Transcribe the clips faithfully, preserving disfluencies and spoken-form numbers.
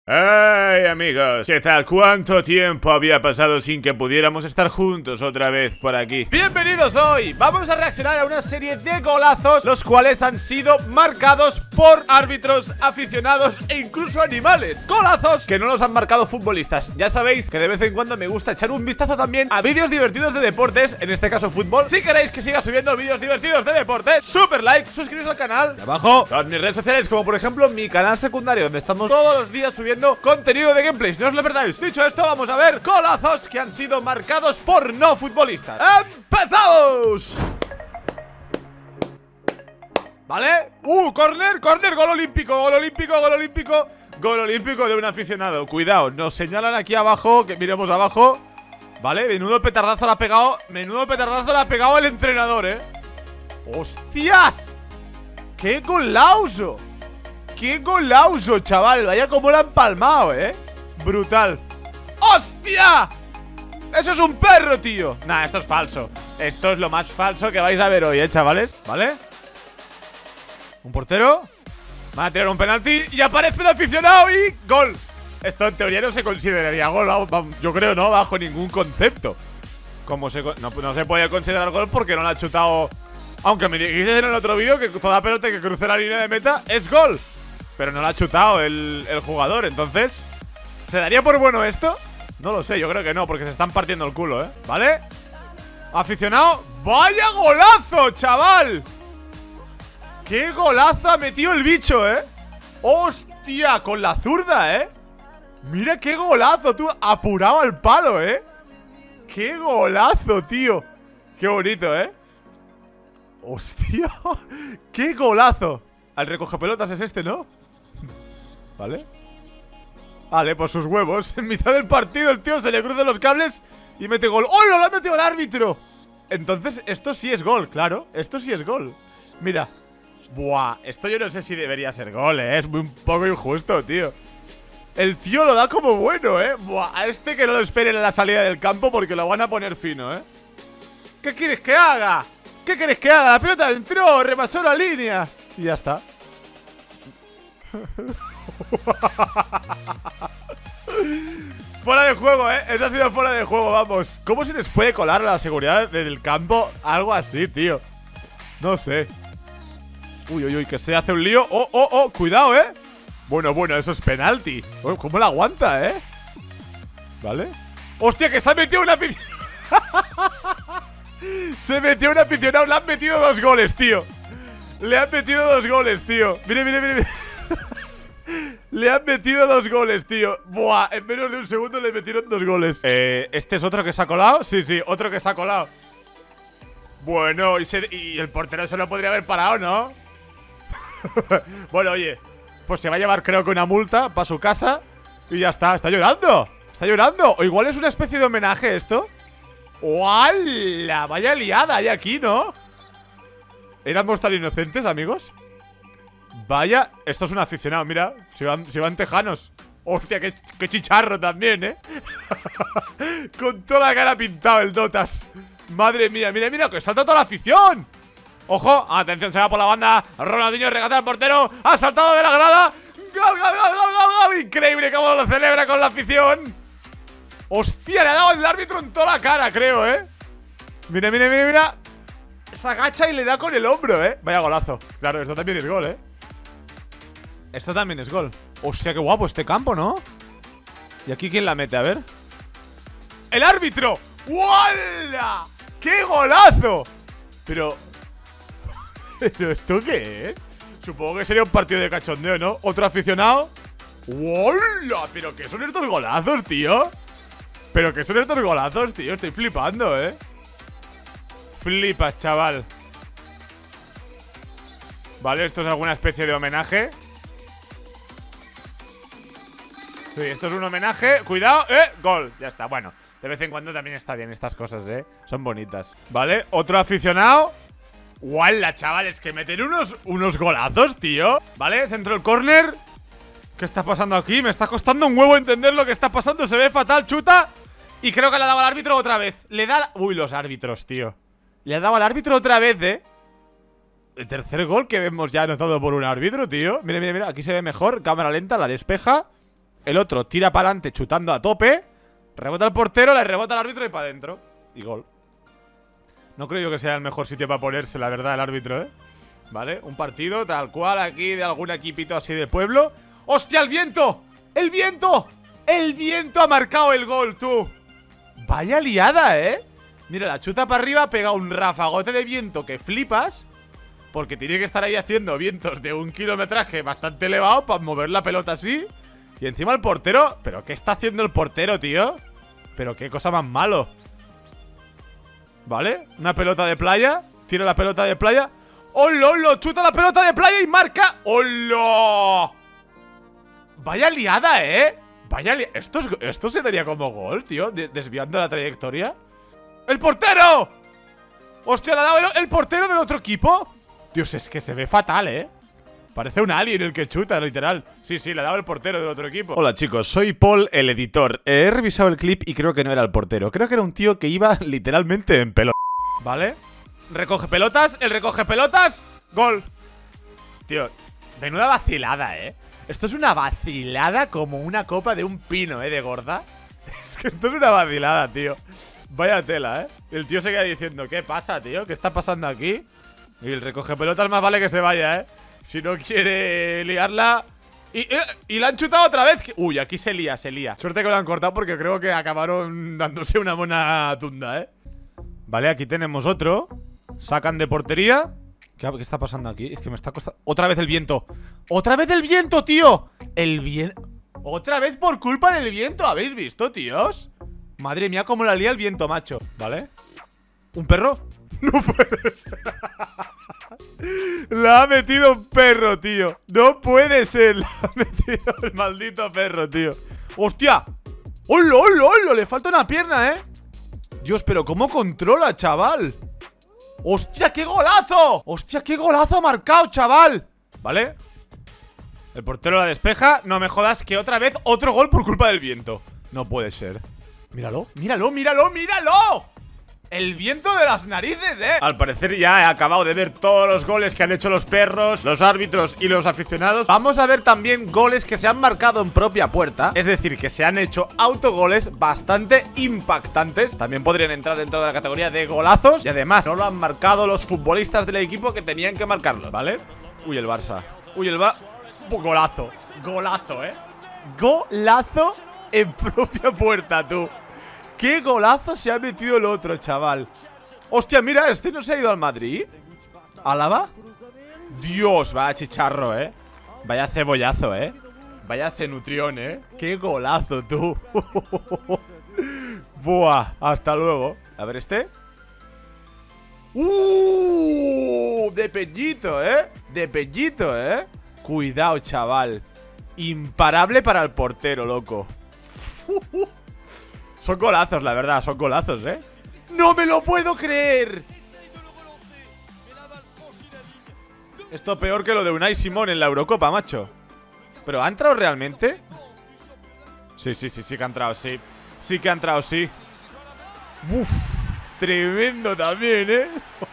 ¡Hey amigos! ¿Qué tal? ¿Cuánto tiempo había pasado sin que pudiéramos estar juntos otra vez por aquí? ¡Bienvenidos hoy! Vamos a reaccionar a una serie de golazos, los cuales han sido marcados por árbitros, aficionados e incluso animales. Golazos que no los han marcado futbolistas. Ya sabéis que de vez en cuando me gusta echar un vistazo también a vídeos divertidos de deportes, en este caso fútbol. Si queréis que siga subiendo vídeos divertidos de deportes, super like, suscribiros al canal de abajo, todas mis redes sociales, como por ejemplo mi canal secundario, donde estamos todos los días subiendo contenido de gameplay, si no os lo perdáis. Dicho esto, vamos a ver golazos que han sido marcados por no futbolistas. ¡Empezamos! ¿Vale? ¡Uh! Corner, corner, gol olímpico, gol olímpico, gol olímpico. Gol olímpico de un aficionado. Cuidado, nos señalan aquí abajo, que miremos abajo. Vale, menudo petardazo le ha pegado. Menudo petardazo le ha pegado el entrenador, eh. ¡Hostias! ¡Qué golazo! ¡Qué golazo, chaval! Vaya como lo han palmado, ¿eh? Brutal. ¡Hostia! ¡Eso es un perro, tío! Nah, esto es falso. Esto es lo más falso que vais a ver hoy, ¿eh, chavales? ¿Vale? Un portero. Van a tirar un penalti y aparece un aficionado y ¡gol! Esto en teoría no se consideraría gol. Yo creo no, bajo ningún concepto. Como se, no, no se puede considerar gol porque no lo ha chutado. Aunque me dijiste en el otro vídeo que toda pelota que cruce la línea de meta es gol. Pero no lo ha chutado el, el jugador, entonces ¿se daría por bueno esto? No lo sé, yo creo que no, porque se están partiendo el culo, ¿eh? ¿Vale? Aficionado. ¡Vaya golazo, chaval! ¡Qué golazo ha metido el bicho, eh! ¡Hostia! Con la zurda, ¿eh? Mira qué golazo, tú. Apurado al palo, ¿eh? ¡Qué golazo, tío! ¡Qué bonito, eh! ¡Hostia! ¡Qué golazo! Al recogepelotas es este, ¿no? ¿Vale? Vale, pues sus huevos. En mitad del partido el tío se le cruzan los cables y mete gol. ¡Oh, lo ha metido el árbitro! Entonces, esto sí es gol, claro. Esto sí es gol. Mira. Buah, esto yo no sé si debería ser gol, ¿eh? Es muy, un poco injusto, tío. El tío lo da como bueno, ¿eh? Buah, a este que no lo esperen a la salida del campo porque lo van a poner fino, ¿eh? ¿Qué quieres que haga? ¿Qué quieres que haga? La pelota entró, repasó la línea y ya está. Fuera de juego, eh. Eso ha sido fuera de juego, vamos. ¿Cómo se les puede colar a la seguridad del campo? Algo así, tío. No sé. Uy, uy, uy, que se hace un lío. Oh, oh, oh, cuidado, eh. Bueno, bueno, eso es penalti. Oh, ¿cómo la aguanta, eh? ¿Vale? Hostia, que se ha metido una aficionado. Se metió un aficionado. Le han metido dos goles, tío. Le han metido dos goles, tío. Mire, mire, mire, mire. Le han metido dos goles, tío. Buah, en menos de un segundo le metieron dos goles. Eh, ¿este es otro que se ha colado? Sí, sí, otro que se ha colado. Bueno, y, se, y el portero se lo podría haber parado, ¿no? Bueno, oye, pues se va a llevar creo que una multa para su casa y ya está. ¿Está llorando? ¿Está llorando? O igual es una especie de homenaje esto. ¡Hola! Vaya liada hay aquí, ¿no? ¿Éramos tan inocentes, amigos? Vaya, esto es un aficionado, mira. Se van, se van tejanos. Hostia, qué, qué chicharro también, ¿eh? Con toda la cara pintado el Dotas. Madre mía, mira, mira, que salta toda la afición. Ojo, atención, se va por la banda. Ronaldinho regata al portero. Ha saltado de la grada. ¡Gol, gol, gol, gol, gol, gol! Increíble cómo lo celebra con la afición. Hostia, le ha dado el árbitro en toda la cara, creo, ¿eh? Mira, mira, mira, mira. Se agacha y le da con el hombro, ¿eh? Vaya golazo. Claro, esto también es gol, ¿eh? Esto también es gol. Hostia, qué guapo este campo, ¿no? ¿Y aquí quién la mete? A ver. ¡El árbitro! ¡Wala! ¡Qué golazo! Pero... ¿Pero esto qué es? Supongo que sería un partido de cachondeo, ¿no? Otro aficionado. ¡Wala! ¿Pero qué son estos golazos, tío? ¿Pero qué son estos golazos, tío? Estoy flipando, ¿eh? Flipas, chaval. Vale, esto es alguna especie de homenaje. Sí, esto es un homenaje. Cuidado, eh, gol, ya está, bueno. De vez en cuando también está bien estas cosas, eh. Son bonitas. Vale, otro aficionado. ¡Guala, chavales! Que meten unos, unos golazos, tío. Vale, centro el córner. ¿Qué está pasando aquí? Me está costando un huevo entender lo que está pasando. Se ve fatal, chuta. Y creo que le ha dado al árbitro otra vez. Le da la... Uy, los árbitros, tío. Le ha dado al árbitro otra vez, eh. El tercer gol que vemos ya anotado por un árbitro, tío. Mira, mira, mira, aquí se ve mejor. Cámara lenta, la despeja. El otro tira para adelante chutando a tope. Rebota el portero, le rebota al árbitro y para adentro. Y gol. No creo yo que sea el mejor sitio para ponerse, la verdad, el árbitro, ¿eh? Vale, un partido tal cual aquí de algún equipito así del pueblo. ¡Hostia, el viento! ¡El viento! ¡El viento ha marcado el gol, tú! Vaya liada, ¿eh? Mira, la chuta para arriba, pega un rafagote de viento que flipas. Porque tiene que estar ahí haciendo vientos de un kilometraje bastante elevado para mover la pelota así. Y encima el portero... ¿Pero qué está haciendo el portero, tío? Pero qué cosa más malo. ¿Vale? Una pelota de playa. Tira la pelota de playa. ¡Hola, hola! Chuta la pelota de playa y marca. ¡Hola! Vaya liada, ¿eh? Vaya liada. ¿Esto, es... ¿Esto se daría como gol, tío? De desviando la trayectoria. ¡El portero! ¡Hostia, le ha dado el, el portero del otro equipo! Dios, es que se ve fatal, ¿eh? Parece un alien el que chuta, literal. Sí, sí, le ha dado el portero del otro equipo. Hola, chicos, soy Paul, el editor. He revisado el clip y creo que no era el portero. Creo que era un tío que iba literalmente en pelota. ¿Vale? Recoge pelotas, el recoge pelotas. Gol. Tío, menuda vacilada, ¿eh? Esto es una vacilada como una copa de un pino, ¿eh? De gorda. Es que esto es una vacilada, tío. Vaya tela, ¿eh? El tío se queda diciendo, ¿qué pasa, tío? ¿Qué está pasando aquí? Y el recoge pelotas más vale que se vaya, ¿eh? Si no quiere liarla. Y, eh, y la han chutado otra vez. Uy, aquí se lía, se lía. Suerte que lo han cortado porque creo que acabaron dándose una buena tunda, ¿eh? Vale, aquí tenemos otro. Sacan de portería. ¿Qué, qué está pasando aquí? Es que me está costando. Otra vez el viento. ¡Otra vez el viento, tío! El viento. Otra vez por culpa del viento. ¿Habéis visto, tíos? Madre mía, cómo la lía el viento, macho. ¿Vale? ¿Un perro? No puede ser. La ha metido un perro, tío. No puede ser. La ha metido el maldito perro, tío. ¡Hostia! ¡Hola, hola, hola! Le falta una pierna, ¿eh? Dios, pero ¿cómo controla, chaval? ¡Hostia, qué golazo! ¡Hostia, qué golazo ha marcado, chaval! ¿Vale? El portero la despeja. No me jodas que otra vez otro gol por culpa del viento. No puede ser. Míralo, míralo, míralo, míralo. El viento de las narices, ¿eh? Al parecer ya he acabado de ver todos los goles que han hecho los perros, los árbitros y los aficionados. Vamos a ver también goles que se han marcado en propia puerta. Es decir, que se han hecho autogoles bastante impactantes. También podrían entrar dentro de la categoría de golazos. Y además, no lo han marcado los futbolistas del equipo que tenían que marcarlo, ¿vale? Uy, el Barça. Uy, el Barça. Golazo. Golazo, ¿eh? Golazo en propia puerta, tú. ¡Qué golazo se ha metido el otro, chaval! ¡Hostia, mira! ¿Este no se ha ido al Madrid? ¿Álava? Dios, vaya chicharro, ¿eh? Vaya cebollazo, ¿eh? Vaya cenutrión, ¿eh? ¡Qué golazo, tú! ¡Buah! Hasta luego. A ver, este. ¡Uh! De pellito, ¿eh? De pellito, ¿eh? Cuidado, chaval. Imparable para el portero, loco. Son golazos, la verdad, son golazos, ¿eh? ¡No me lo puedo creer! Esto peor que lo de Unai Simón en la Eurocopa, macho. ¿Pero ha entrado realmente? Sí, sí, sí, sí que ha entrado, sí. Sí que ha entrado, sí. Uf, tremendo también, ¿eh?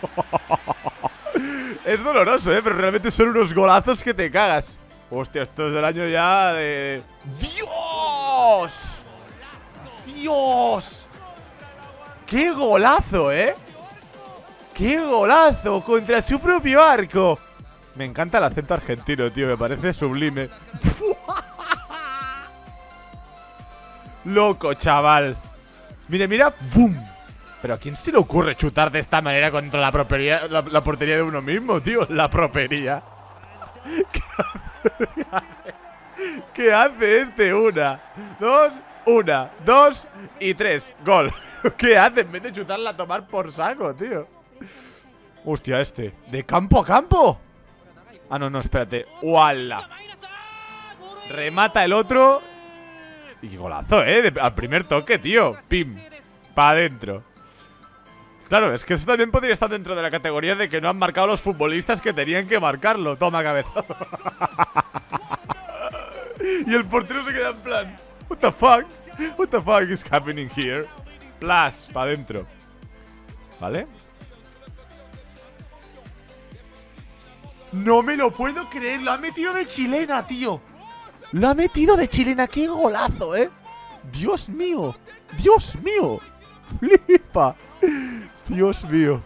Es doloroso, ¿eh? Pero realmente son unos golazos que te cagas. Hostia, esto es del año ya de... ¡Dios! ¡Dios! ¡Qué golazo, eh! ¡Qué golazo! Contra su propio arco. Me encanta el acento argentino, tío. Me parece sublime. Loco, chaval. Mira, mira. ¡Bum! Pero ¿a quién se le ocurre chutar de esta manera contra la portería, la, la portería de uno mismo, tío? La propería. ¿Qué hace? ¿Qué hace este? Una, dos... Una, dos y tres. Gol. ¿Qué hace? En vez de chutarla a tomar por saco, tío. Hostia, este. ¿De campo a campo? Ah, no, no, espérate. ¡Uala! Remata el otro. Y golazo, ¿eh? De, al primer toque, tío. Pim. Pa' adentro. Claro, es que eso también podría estar dentro de la categoría de que no han marcado los futbolistas que tenían que marcarlo. Toma, cabezazo. Y el portero se queda en plan... What the fuck? What the fuck is happening here? Plus, para adentro. ¿Vale? No me lo puedo creer. Lo ha metido de chilena, tío. Lo ha metido de chilena. ¡Qué golazo, eh! Dios mío. Dios mío. Flipa. Dios mío.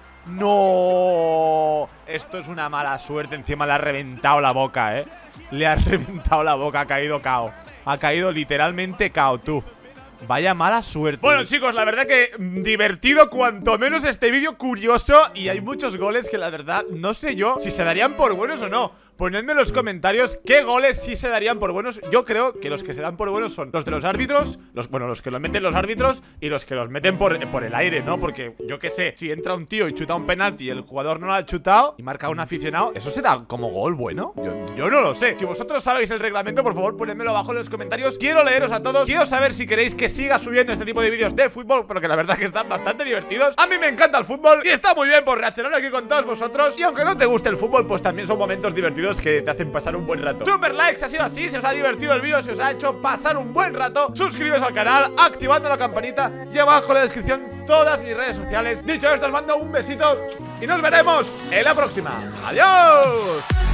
¡No! Esto es una mala suerte. Encima le ha reventado la boca, eh. Le ha reventado la boca. Ha caído cao. Ha caído literalmente cao, tú. Vaya mala suerte. Bueno, chicos, la verdad que divertido, cuanto menos este vídeo, curioso. Y hay muchos goles que la verdad no sé yo si se darían por buenos o no. Ponedme en los comentarios qué goles sí se darían por buenos. Yo creo que los que se dan por buenos son los de los árbitros, los, bueno, los que los meten los árbitros y los que los meten por, por el aire, ¿no? Porque yo qué sé, si entra un tío y chuta un penalti y el jugador no lo ha chutado y marca un aficionado, ¿eso se da como gol bueno? Yo, yo no lo sé. Si vosotros sabéis el reglamento, por favor, ponedmelo abajo en los comentarios. Quiero leeros a todos. Quiero saber si queréis que siga subiendo este tipo de vídeos de fútbol, porque la verdad que están bastante divertidos. A mí me encanta el fútbol y está muy bien por reaccionar aquí con todos vosotros. Y aunque no te guste el fútbol, pues también son momentos divertidos que te hacen pasar un buen rato. Super like si ha sido así, si os ha divertido el vídeo, si os ha hecho pasar un buen rato. Suscribiros al canal, activando la campanita y abajo en la descripción todas mis redes sociales. Dicho esto, os mando un besito y nos veremos en la próxima. ¡Adiós!